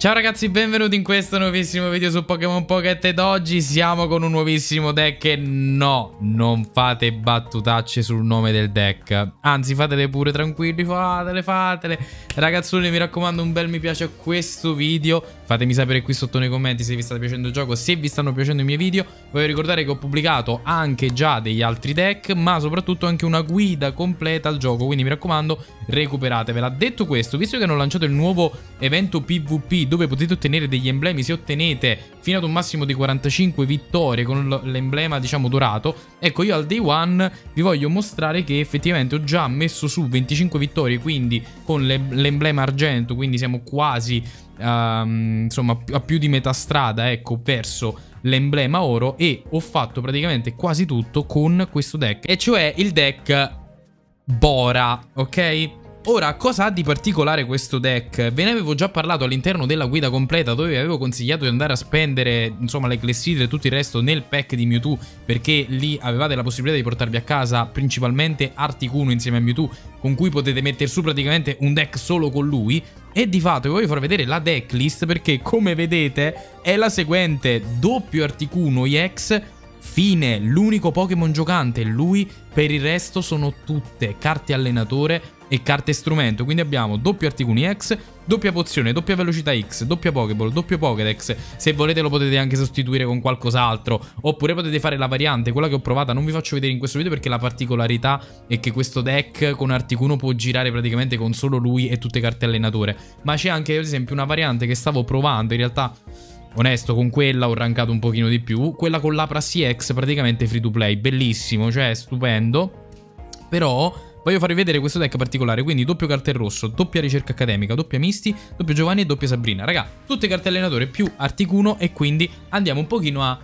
Ciao ragazzi, benvenuti in questo nuovissimo video su Pokémon Pocket ed oggi siamo con un nuovissimo deck e no, non fate battutacce sul nome del deck. Anzi, fatele pure tranquilli, fatele. Ragazzoni, mi raccomando, un bel mi piace a questo video. Fatemi sapere qui sotto nei commenti se vi sta piacendo il gioco, se vi stanno piacendo i miei video. Voglio ricordare che ho pubblicato anche già degli altri deck, ma soprattutto anche una guida completa al gioco, quindi mi raccomando, recuperatevela. Detto questo, visto che hanno lanciato il nuovo evento PvP dove potete ottenere degli emblemi, se ottenete fino ad un massimo di 45 vittorie con l'emblema diciamo dorato, ecco, io al day one vi voglio mostrare che effettivamente ho già messo su 25 vittorie, quindi con l'emblema argento, quindi siamo quasi insomma a più di metà strada, ecco, verso l'emblema oro, e ho fatto praticamente quasi tutto con questo deck, e cioè il deck Bora, ok? Ora, cosa ha di particolare questo deck? Ve ne avevo già parlato all'interno della guida completa, dove vi avevo consigliato di andare a spendere, insomma, le clessidre e tutto il resto nel pack di Mewtwo, perché lì avevate la possibilità di portarvi a casa principalmente Articuno insieme a Mewtwo, con cui potete mettere su praticamente un deck solo con lui. E di fatto vi voglio far vedere la decklist, perché come vedete è la seguente: doppio Articuno EX, fine, l'unico Pokémon giocante lui, per il resto sono tutte carte allenatore e carte strumento. Quindi abbiamo doppio Articuno X, doppia pozione, doppia velocità X, doppia Pokéball, doppio Pokédex. Se volete lo potete anche sostituire con qualcos'altro, oppure potete fare la variante, quella che ho provata. Non vi faccio vedere in questo video perché la particolarità è che questo deck con Articuno può girare praticamente con solo lui e tutte carte allenatore. Ma c'è anche, ad esempio, una variante che stavo provando, in realtà onesto, con quella ho rankato un pochino di più. Quella con l'Apras EX praticamente free to play, bellissimo, cioè stupendo. Però voglio farvi vedere questo deck particolare, quindi doppio Cartelrosso, doppia Ricerca Accademica, doppia Misty, doppio Giovanni e doppia Sabrina. Raga, tutte carte allenatore più Articuno, e quindi andiamo un pochino a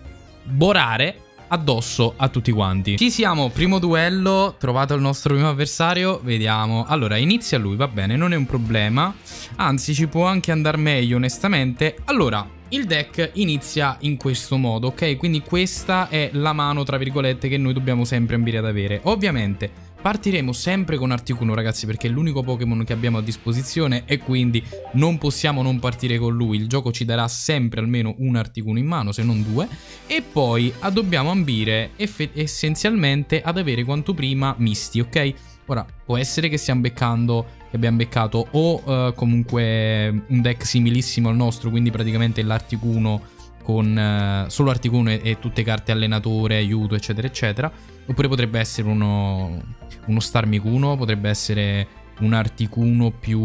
borare addosso a tutti quanti. Ci siamo, primo duello, trovato il nostro primo avversario, vediamo. Allora, inizia lui, va bene, non è un problema, anzi ci può anche andare meglio onestamente. Allora, il deck inizia in questo modo, ok? Quindi questa è la mano, tra virgolette, che noi dobbiamo sempre ambire ad avere. Ovviamente partiremo sempre con Articuno, ragazzi, perché è l'unico Pokémon che abbiamo a disposizione e quindi non possiamo non partire con lui. Il gioco ci darà sempre almeno un Articuno in mano, se non due. E poi dobbiamo ambire essenzialmente ad avere quanto prima Misty, ok? Ora, può essere che stiamo beccando, che abbiamo beccato o comunque un deck similissimo al nostro, quindi praticamente l'Articuno con solo Articuno e tutte carte allenatore, aiuto, eccetera, eccetera. Oppure potrebbe essere uno Starmikuno, potrebbe essere un Articuno più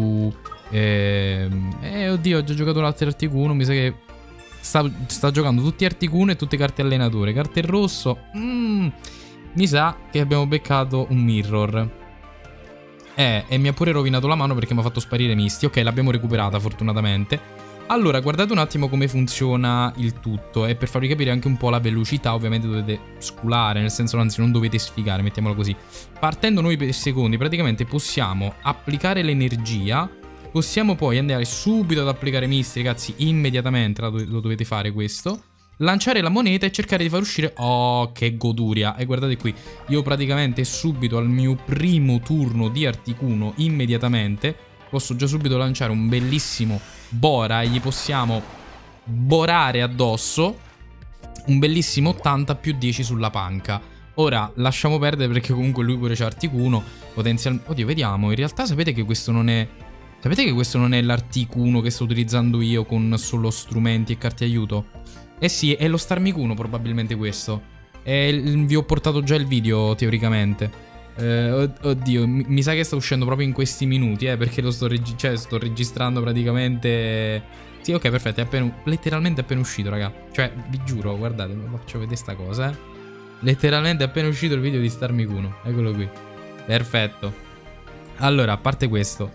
oddio, ho già giocato l'altro Articuno, mi sa che sta giocando tutti Articuno e tutte carte allenatore. Cartelrosso, mi sa che abbiamo beccato un Mirror. E mi ha pure rovinato la mano perché mi ha fatto sparire Misty. Ok, l'abbiamo recuperata fortunatamente. Allora, guardate un attimo come funziona il tutto, e per farvi capire anche un po' la velocità, ovviamente dovete sculare, nel senso, anzi non dovete sfigare, mettiamola così. Partendo noi per secondi, praticamente possiamo applicare l'energia, possiamo poi andare subito ad applicare Misty, ragazzi, immediatamente lo dovete fare questo. Lanciare la moneta e cercare di far uscire... Oh, che goduria! E guardate qui, io praticamente subito al mio primo turno di Articuno, immediatamente, posso già subito lanciare un bellissimo Bora e gli possiamo borare addosso un bellissimo 80 più 10 sulla panca. Ora lasciamo perdere perché comunque lui pure c'ha Articuno potenzialmente. Oddio, vediamo, in realtà sapete che questo non è... Sapete che questo non è l'Articuno che sto utilizzando io con solo strumenti e carte aiuto? Eh sì, è lo Starmikuno probabilmente questo. Vi ho portato già il video teoricamente. Oddio, mi sa che sta uscendo proprio in questi minuti, perché lo sto registrando praticamente. Sì, ok, perfetto, è letteralmente appena uscito, raga. Cioè, vi giuro, guardate, vi faccio vedere sta cosa, letteralmente appena uscito il video di Starmikuno. Eccolo qui. Perfetto. Allora, a parte questo,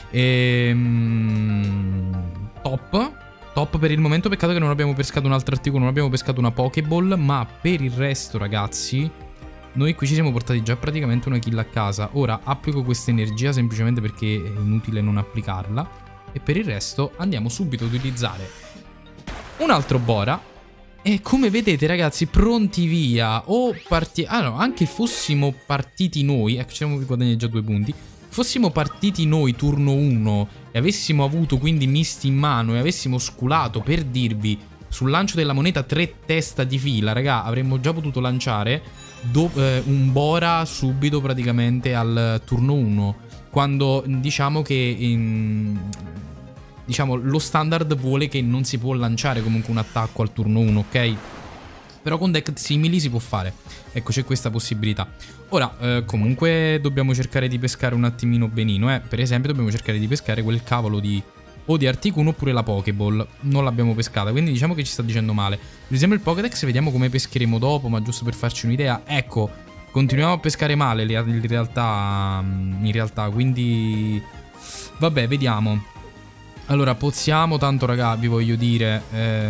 top per il momento. Peccato che non abbiamo pescato un altro Articuno, non abbiamo pescato una Pokéball, ma per il resto, ragazzi, noi qui ci siamo portati già praticamente una kill a casa. Ora applico questa energia semplicemente perché è inutile non applicarla, e per il resto andiamo subito ad utilizzare un altro Bora. E come vedete, ragazzi, pronti via. Allora, anche fossimo partiti noi, ecco, ci siamo guadagnati già 2 punti. Fossimo partiti noi turno 1 e avessimo avuto quindi Misty in mano e avessimo sculato, per dirvi, sul lancio della moneta 3 testa di fila, raga, avremmo già potuto lanciare un Bora subito praticamente al turno 1. Quando diciamo che diciamo lo standard vuole che non si può lanciare comunque un attacco al turno 1, ok? Però con deck simili si può fare. Ecco, c'è questa possibilità. Ora, comunque dobbiamo cercare di pescare un attimino benino, Per esempio dobbiamo cercare di pescare quel cavolo di o di Articuno oppure la Pokéball. Non l'abbiamo pescata, quindi diciamo che ci sta dicendo male. Usiamo il Pokédex, vediamo come pescheremo dopo, ma giusto per farci un'idea. Ecco, continuiamo a pescare male in realtà, quindi vabbè, vediamo. Allora, poziamo tanto, raga, vi voglio dire,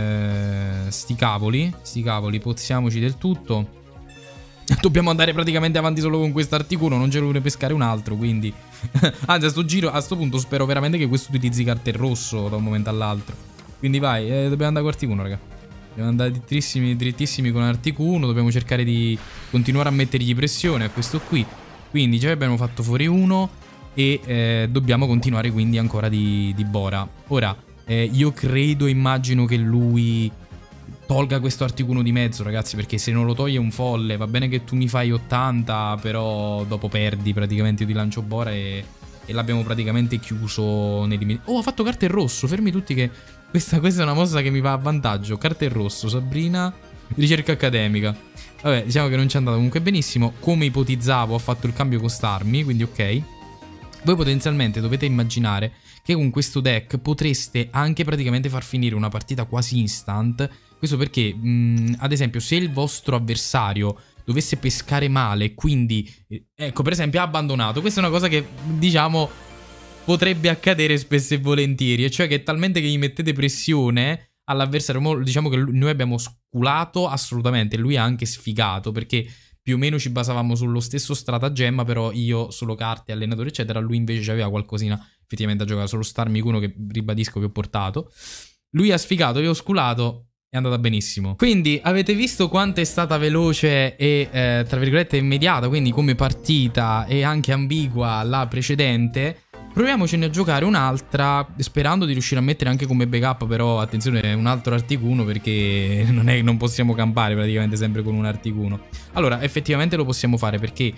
sti cavoli, poziamoci del tutto. Dobbiamo andare praticamente avanti solo con questo Articuno, non ce lo vuole pescare un altro, quindi... Anzi, a sto punto spero veramente che questo utilizzi carte rosso da un momento all'altro. Quindi vai, dobbiamo andare con Articuno, raga. Dobbiamo andare drittissimi con Articuno, dobbiamo cercare di continuare a mettergli pressione a questo qui. Quindi già abbiamo fatto fuori uno e dobbiamo continuare quindi ancora di Bora. Ora, io immagino che lui tolga questo Articuno di mezzo, ragazzi, perché se non lo toglie è un folle. Va bene che tu mi fai 80, però dopo perdi praticamente. Io ti lancio Bora e l'abbiamo praticamente chiuso nei limiti. Oh, ha fatto carta in rosso, fermi tutti che questa è una mossa che mi va a vantaggio. Carta in rosso, Sabrina, ricerca accademica. Vabbè, diciamo che non ci è andato comunque benissimo. Come ipotizzavo, ho fatto il cambio con Starmie, quindi ok. Voi potenzialmente dovete immaginare che con questo deck potreste anche praticamente far finire una partita quasi instant. Questo perché, ad esempio, se il vostro avversario dovesse pescare male, quindi, ecco, per esempio ha abbandonato. Questa è una cosa che, diciamo, potrebbe accadere spesso e volentieri. E cioè che è talmente che gli mettete pressione all'avversario. Diciamo che noi abbiamo sculato assolutamente, lui ha anche sfigato, perché più o meno ci basavamo sullo stesso stratagemma, però io solo carte, allenatore eccetera, lui invece aveva qualcosina effettivamente a giocare, solo Starmie 1 che ribadisco che ho portato. Lui ha sfigato, io ho sculato, è andata benissimo. Quindi avete visto quanto è stata veloce e tra virgolette immediata, quindi come partita, e anche ambigua la precedente. Proviamocene a giocare un'altra, sperando di riuscire a mettere anche come backup, però attenzione, un altro Articuno, perché non possiamo campare praticamente sempre con un Articuno. Allora, effettivamente lo possiamo fare, perché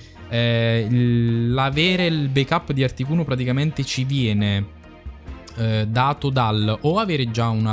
l'avere il backup di Articuno praticamente ci viene dato dal o avere già un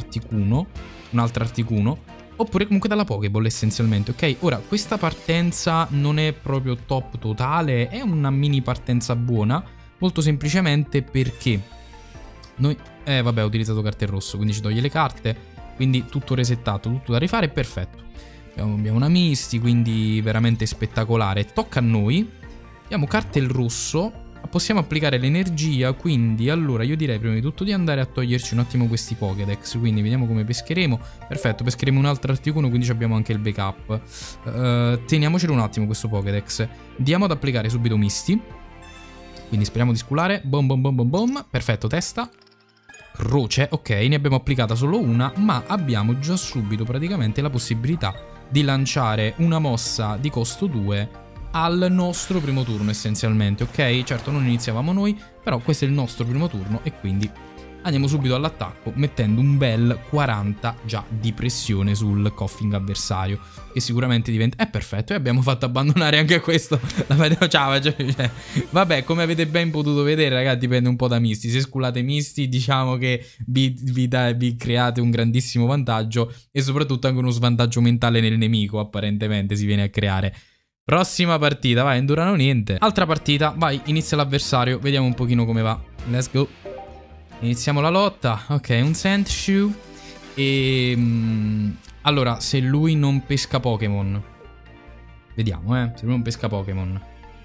altro Articuno, oppure comunque dalla Pokéball essenzialmente, ok? Ora, questa partenza non è proprio top totale, è una mini partenza buona. Molto semplicemente perché noi, vabbè, ho utilizzato carte in rosso, quindi ci toglie le carte, quindi tutto resettato, tutto da rifare, perfetto. Abbiamo una Misty, quindi veramente spettacolare. Tocca a noi, abbiamo carte il rosso, possiamo applicare l'energia, quindi allora io direi prima di tutto di andare a toglierci un attimo questi Pokédex, quindi vediamo come pescheremo. Perfetto, pescheremo un altro Articuno, quindi abbiamo anche il backup. Teniamocelo un attimo questo Pokédex. Andiamo ad applicare subito Misty. Quindi speriamo di sculare. Bom bom bom bom bom. Perfetto, testa. Croce. Ok, ne abbiamo applicata solo una, ma abbiamo già subito praticamente la possibilità di lanciare una mossa di costo 2 al nostro primo turno essenzialmente, ok? Certo non iniziavamo noi, però questo è il nostro primo turno e quindi andiamo subito all'attacco mettendo un bel 40 già di pressione sul Koffing avversario, che sicuramente diventa... perfetto, e abbiamo fatto abbandonare anche questo. Ciao, cioè, vabbè, come avete ben potuto vedere, ragazzi, dipende un po' da Misty. Se sculate Misty, diciamo che vi create un grandissimo vantaggio e soprattutto anche uno svantaggio mentale nel nemico, apparentemente si viene a creare. Prossima partita, vai, non durano niente. Altra partita, vai, inizia l'avversario, vediamo un pochino come va. Let's go. Iniziamo la lotta. Ok, un Sandshrew. E... allora, se lui non pesca Pokémon. Vediamo, se lui non pesca Pokémon.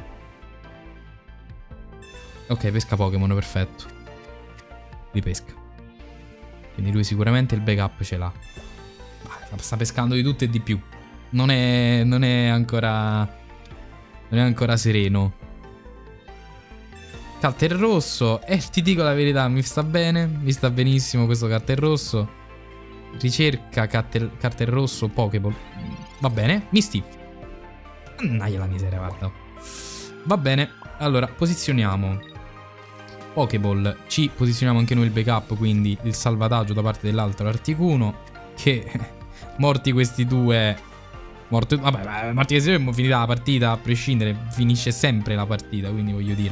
Ok, pesca Pokémon, perfetto. Li pesca. Quindi lui sicuramente il backup ce l'ha. Sta pescando di tutto e di più. Non è ancora sereno. Carta in rosso. Ti dico la verità, mi sta bene. Mi sta benissimo questo carta in rosso. Ricerca carta in rosso, Pokéball. Va bene. Misty. Naia la miseria, guarda. Va bene. Allora, posizioniamo Pokéball. Ci posizioniamo anche noi il backup, quindi il salvataggio da parte dell'altro Articuno. Che morti questi due... Vabbè, morti questi due, finita la partita, a prescindere, finisce sempre la partita, quindi voglio dire.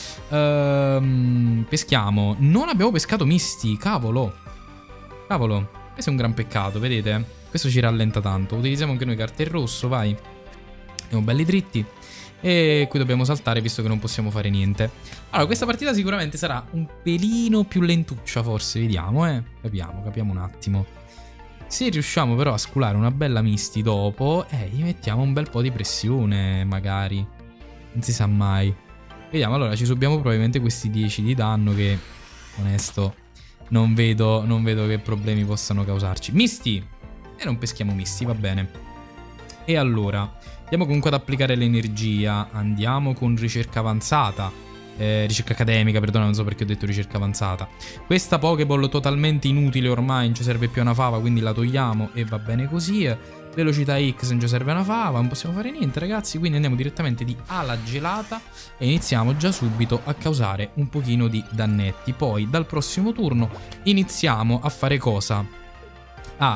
Peschiamo. Non abbiamo pescato Misty, cavolo. Cavolo, questo è un gran peccato, vedete? Questo ci rallenta tanto. Utilizziamo anche noi carta in rosso, vai. Siamo belli dritti. E qui dobbiamo saltare visto che non possiamo fare niente. Allora, questa partita sicuramente sarà un pelino più lentuccia, forse. Vediamo, capiamo un attimo. Se riusciamo però a sculare una bella Misty dopo, gli mettiamo un bel po' di pressione, magari. Non si sa mai. Vediamo, allora ci subiamo probabilmente questi 10 di danno che, onesto, non vedo che problemi possano causarci. Misty! E non peschiamo Misty, va bene. E allora, andiamo comunque ad applicare l'energia. Andiamo con ricerca avanzata. Ricerca accademica, perdono, non so perché ho detto ricerca avanzata. Questa Pokéball totalmente inutile ormai, non ci serve più una fava, quindi la togliamo e va bene così. Velocità X, non ci serve una fava, non possiamo fare niente ragazzi, quindi andiamo direttamente di ala gelata e iniziamo già subito a causare un pochino di dannetti. Poi dal prossimo turno iniziamo a fare cosa? A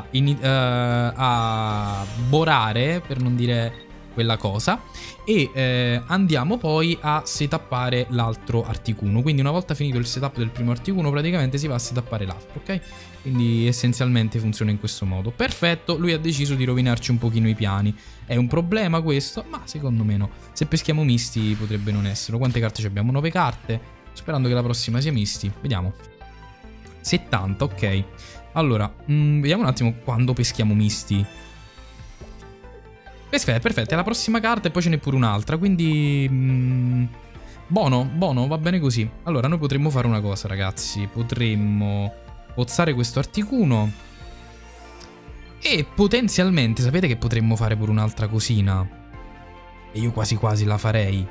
borare, per non dire quella cosa, e andiamo poi a setappare l'altro Articuno. Quindi una volta finito il setup del primo Articuno praticamente si va a setappare l'altro, ok? Quindi essenzialmente funziona in questo modo. Perfetto, lui ha deciso di rovinarci un pochino i piani. È un problema questo? Ma secondo me no. Se peschiamo Misty potrebbe non essere. Quante carte abbiamo? 9 carte. Sperando che la prossima sia Misty. Vediamo. 70, ok. Allora, vediamo un attimo quando peschiamo Misty. Perfetto, è la prossima carta e poi ce n'è pure un'altra, quindi... buono, va bene così. Allora, noi potremmo fare una cosa, ragazzi. Potremmo pozzare questo Articuno. E potenzialmente, sapete che potremmo fare pure un'altra cosina? E io quasi quasi la farei.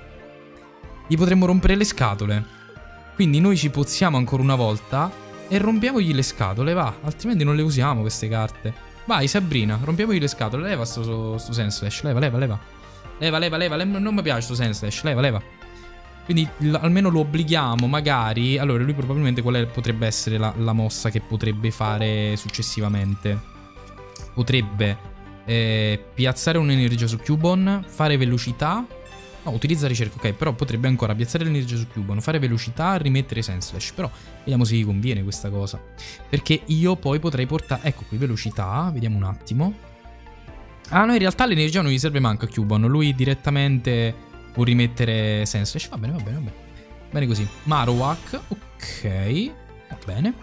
Gli potremmo rompere le scatole. Quindi noi ci pozziamo ancora una volta e rompiamogli le scatole, va. Altrimenti non le usiamo queste carte. Vai Sabrina, rompiamogli le scatole. Leva sto Sandslash, leva. Leva, non mi piace sto Sandslash, leva. Quindi almeno lo obblighiamo, magari. Allora lui probabilmente potrebbe essere la mossa che potrebbe fare successivamente. Potrebbe piazzare un'energia su Cubone, fare velocità. No, utilizza ricerca, ok, però potrebbe ancora piazzare l'energia su Cubone, fare velocità, rimettere Sandslash. Però vediamo se gli conviene questa cosa. Perché io poi potrei portare... Ecco qui, velocità, vediamo un attimo. Ah no, in realtà l'energia non gli serve manco a Cubone. Lui direttamente può rimettere Sandslash. Va bene. Bene così. Marowak, ok, va bene.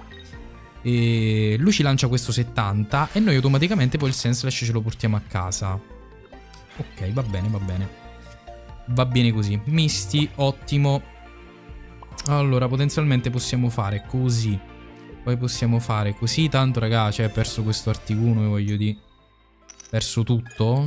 E lui ci lancia questo 70 e noi automaticamente poi il Sandslash ce lo portiamo a casa. Ok, va bene. Va bene così. Misty, ottimo. Allora, potenzialmente possiamo fare così. Poi possiamo fare così. Tanto, raga, cioè, perso questo Articuno, voglio dire. Perso tutto.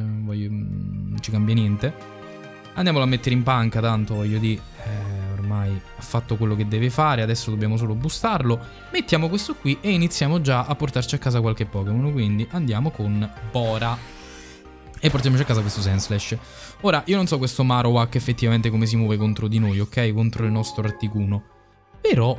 Non ci cambia niente. Andiamolo a mettere in panca, tanto, voglio dire. Ormai ha fatto quello che deve fare. Adesso dobbiamo solo boostarlo. Mettiamo questo qui e iniziamo già a portarci a casa qualche Pokémon. Quindi andiamo con Bora. E portiamoci a casa questo Sandslash. Ora, io non so questo Marowak effettivamente come si muove contro di noi, ok? Contro il nostro Articuno. Però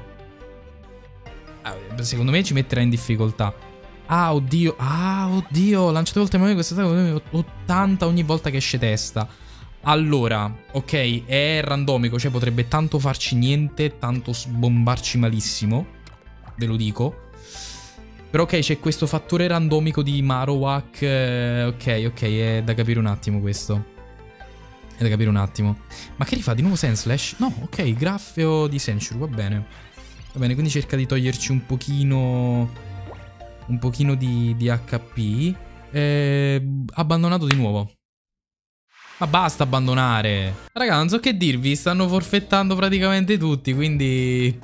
secondo me ci metterà in difficoltà. Ah, oddio. Lanciate volte mai questa 80 ogni volta che esce testa. Allora, ok, è randomico, cioè potrebbe tanto farci niente, tanto sbombarci malissimo. Ve lo dico. Però ok, c'è questo fattore randomico di Marowak. Ok, è da capire un attimo questo. È da capire un attimo. Ma che rifà? Di nuovo Sandslash? No, ok, graffeo di Senshu, va bene. Va bene, quindi cerca di toglierci un pochino... Un pochino di HP. Abbandonato di nuovo. Ma basta abbandonare. Raga, non so che dirvi, stanno forfettando praticamente tutti, quindi...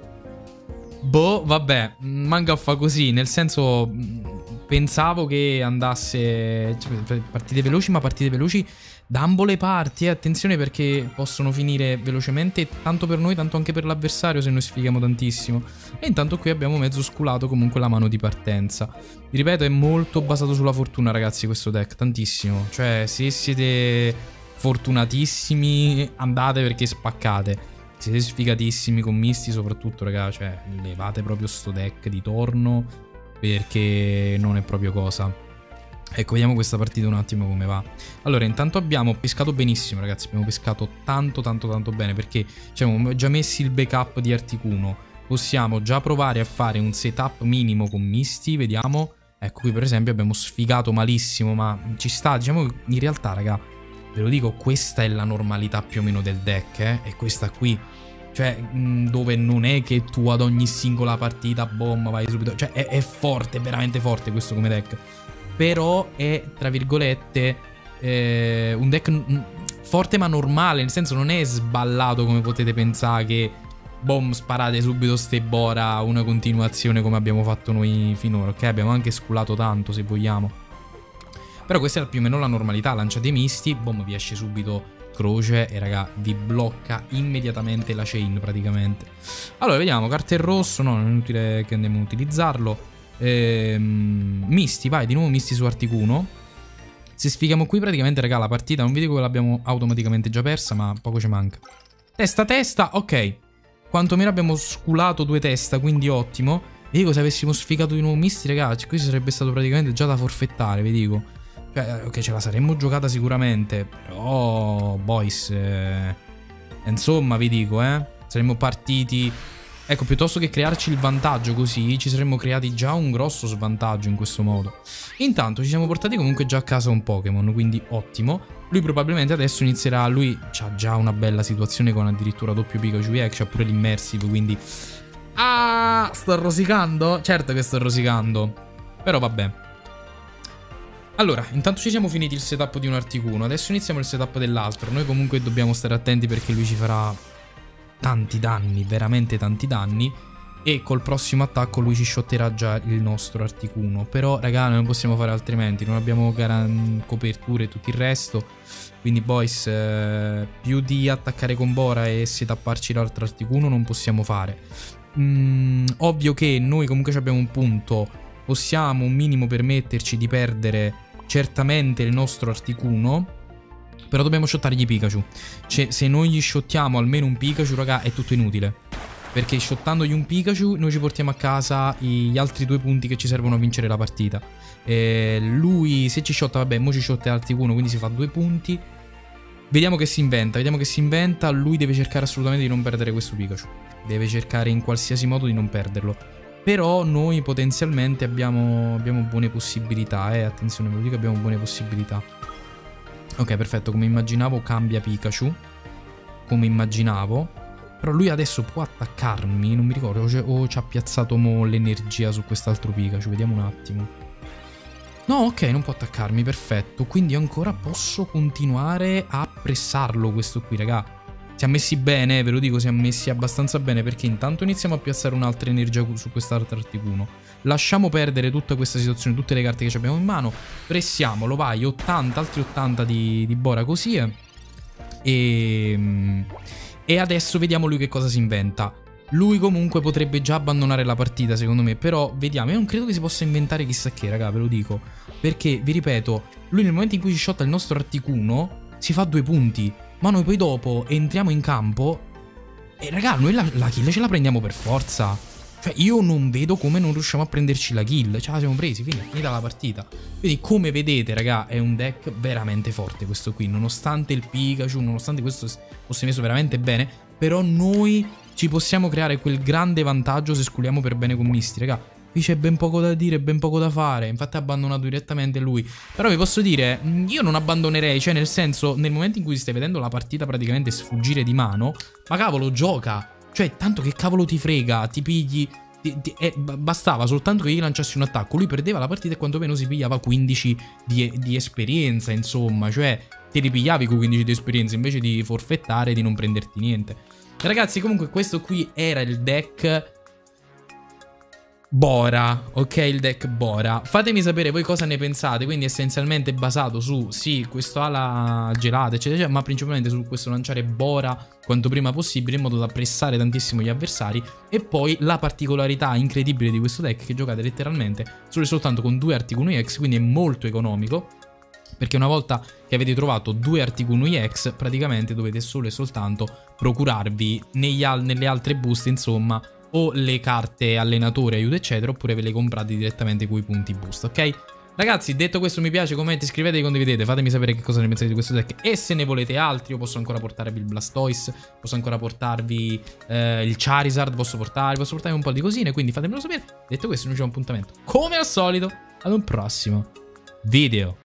Boh, vabbè, manga fa così, nel senso pensavo che andasse, cioè, partite veloci, ma partite veloci da ambo le parti, attenzione perché possono finire velocemente tanto per noi, tanto anche per l'avversario se noi sfighiamo tantissimo. E intanto qui abbiamo mezzo sculato comunque la mano di partenza. Vi ripeto, è molto basato sulla fortuna ragazzi questo deck, tantissimo, cioè se siete fortunatissimi andate perché spaccate. siete sfigatissimi con misti soprattutto, raga, cioè levate proprio sto deck di torno perché non è proprio cosa. Ecco, vediamo questa partita un attimo come va. Allora, intanto abbiamo pescato benissimo, ragazzi. Abbiamo pescato tanto bene perché ci abbiamo già messi il backup di Articuno. Possiamo già provare a fare un setup minimo con misti, vediamo. Ecco, qui per esempio abbiamo sfigato malissimo, ma ci sta. Diciamo che in realtà, raga, ve lo dico, questa è la normalità più o meno del deck, e questa qui. Cioè, dove non è che tu ad ogni singola partita, boom, vai subito. Cioè, è forte, veramente forte questo come deck. Però è, tra virgolette, un deck forte ma normale. Nel senso non è sballato come potete pensare che, boom, sparate subito ste Bora, una continuazione come abbiamo fatto noi finora. Ok, abbiamo anche sculato tanto se vogliamo. Però questa è più o meno la normalità. Lanciate i misti, boom, vi esce subito croce e raga, vi blocca immediatamente la chain praticamente. Allora, vediamo, carta in rosso, no, non è inutile che andiamo a utilizzarlo. Misti, vai, di nuovo misti su Articuno. Se sfighiamo qui praticamente, raga, la partita, non vi dico che l'abbiamo automaticamente già persa, ma poco ci manca. Testa, ok. Quantomeno abbiamo sculato 2 testa, quindi ottimo. Vi dico, se avessimo sfigato di nuovo misti, raga, qui sarebbe stato praticamente già da forfettare, vi dico. Cioè, ok, ce la saremmo giocata sicuramente, però, boys, insomma, vi dico, saremmo partiti. Ecco, piuttosto che crearci il vantaggio così, ci saremmo creati già un grosso svantaggio in questo modo. Intanto ci siamo portati comunque già a casa un Pokémon, quindi ottimo. Lui probabilmente adesso inizierà, lui c'ha già una bella situazione con addirittura doppio Pikachu EX, c'ha pure l'immersive, quindi... Ah, sto rosicando? Certo che sto rosicando, però vabbè. Allora, intanto ci siamo finiti il setup di un Articuno, adesso iniziamo il setup dell'altro. Noi comunque dobbiamo stare attenti perché lui ci farà tanti danni, veramente tanti danni, e col prossimo attacco lui ci shotterà già il nostro Articuno. Però raga, non possiamo fare altrimenti, non abbiamo coperture e tutto il resto, quindi boys, più di attaccare con Bora e setapparci l'altro Articuno non possiamo fare. Ovvio che noi comunque abbiamo un punto, possiamo un minimo permetterci di perdere certamente il nostro Articuno, però dobbiamo shottare i Pikachu. Cioè, se noi gli shottiamo almeno un Pikachu, raga, è tutto inutile. Perché shottandogli un Pikachu noi ci portiamo a casa gli altri 2 punti che ci servono a vincere la partita. Lui, se ci shotta, vabbè, mo ci shotta Articuno, quindi si fa 2 punti. Vediamo che si inventa, lui deve cercare assolutamente di non perdere questo Pikachu. Deve cercare in qualsiasi modo di non perderlo. Però noi potenzialmente abbiamo buone possibilità, attenzione, ve lo dico, abbiamo buone possibilità. Ok, perfetto, come immaginavo cambia Pikachu. Come immaginavo. Però lui adesso può attaccarmi, non mi ricordo, o ci ha piazzato l'energia su quest'altro Pikachu, vediamo un attimo. No, ok, non può attaccarmi, perfetto. Quindi ancora posso continuare a pressarlo questo qui, raga. Si è messi bene, ve lo dico, si è messi abbastanza bene, perché intanto iniziamo a piazzare un'altra energia su quest'altro Articuno. Lasciamo perdere tutta questa situazione, tutte le carte che abbiamo in mano. Pressiamolo, vai, 80, altri 80 di Bora così. E adesso vediamo lui che cosa si inventa. Lui comunque potrebbe già abbandonare la partita, secondo me. Però vediamo, io non credo che si possa inventare chissà che, raga, ve lo dico. Perché, vi ripeto, lui nel momento in cui ci shotta il nostro Articuno si fa 2 punti. Ma noi poi dopo entriamo in campo e raga, noi la kill ce la prendiamo per forza. Cioè io non vedo come non riusciamo a prenderci la kill. Ce la siamo presi, finita la partita. Quindi come vedete, raga, è un deck veramente forte questo qui. Nonostante il Pikachu, nonostante questo fosse messo veramente bene, però noi ci possiamo creare quel grande vantaggio se sculiamo per bene con misti, raga. Qui c'è ben poco da dire, ben poco da fare. Infatti ha abbandonato direttamente lui. Però vi posso dire, io non abbandonerei. Cioè nel senso, nel momento in cui stai vedendo la partita praticamente sfuggire di mano, ma cavolo, gioca. Cioè tanto che cavolo ti frega, ti pigli. Bastava soltanto che gli lanciassi un attacco. Lui perdeva la partita e quantomeno si pigliava 15 di esperienza, insomma. Cioè ti ripigliavi con 15 di esperienza invece di forfettare e di non prenderti niente. Ragazzi, comunque questo qui era il deck Bora, ok, il deck Bora. Fatemi sapere voi cosa ne pensate. Quindi essenzialmente basato su, sì, questo ala gelata eccetera, ma principalmente su questo lanciare Bora quanto prima possibile, in modo da pressare tantissimo gli avversari. E poi la particolarità incredibile di questo deck è che giocate letteralmente solo e soltanto con 2 Articuno EX, quindi è molto economico. Perché una volta che avete trovato 2 Articuno EX, praticamente dovete solo e soltanto procurarvi nelle altre buste, insomma, o le carte allenatore, aiuto eccetera, oppure ve le comprate direttamente con i punti boost, ok? Ragazzi, detto questo, mi piace, commenti, iscrivetevi, condividete, fatemi sapere che cosa ne pensate di questo deck e se ne volete altri. Io posso ancora portarvi il Blastoise, posso ancora portarvi il Charizard, posso portarvi un po' di cosine, quindi fatemelo sapere. Detto questo, noi ci vediamo appuntamento, come al solito, ad un prossimo video.